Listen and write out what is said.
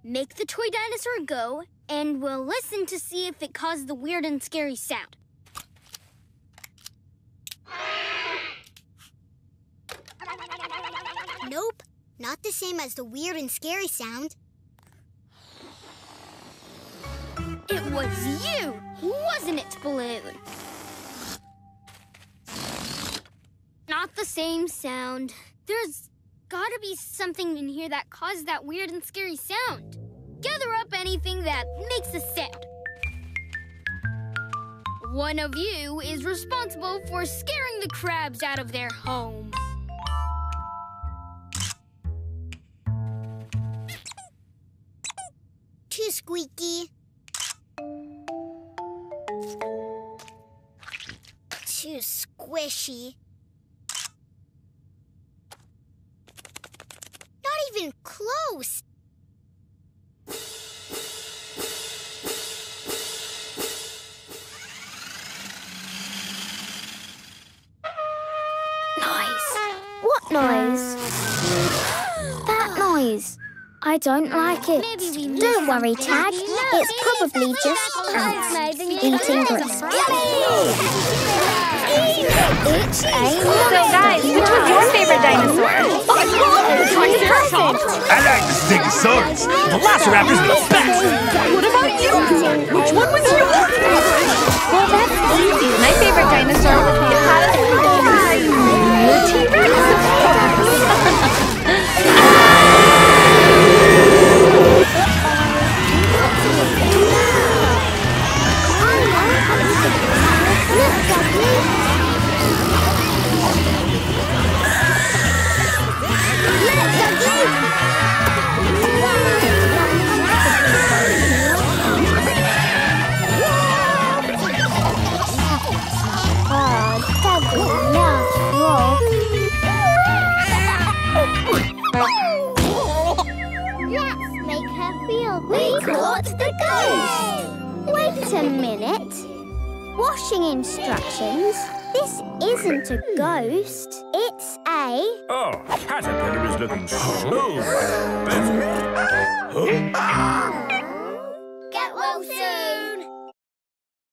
Make the toy dinosaur go, and we'll listen to see if it caused the weird and scary sound. Nope, not the same as the weird and scary sound. It was you, wasn't it, Balloon? Not the same sound. There's gotta be something in here that caused that weird and scary sound. Gather up anything that makes a sound. One of you is responsible for scaring the crabs out of their home. Too squeaky. Too squishy. Not even close. What noise? That noise. I don't like it. Don't worry, Tag. It's probably just ants eating crisps. It's a So guys, which was your favorite dinosaur? Triceratops. I like the Stegosaurus. Velociraptors are the best. What about you? Which one was yours? Well, that's easy. My favorite dinosaur was the T-Rex. Let's make her feel we caught the ghost. Wait a minute. Washing instructions. This isn't a ghost. It's a... Oh, Caterpillar is looking so good.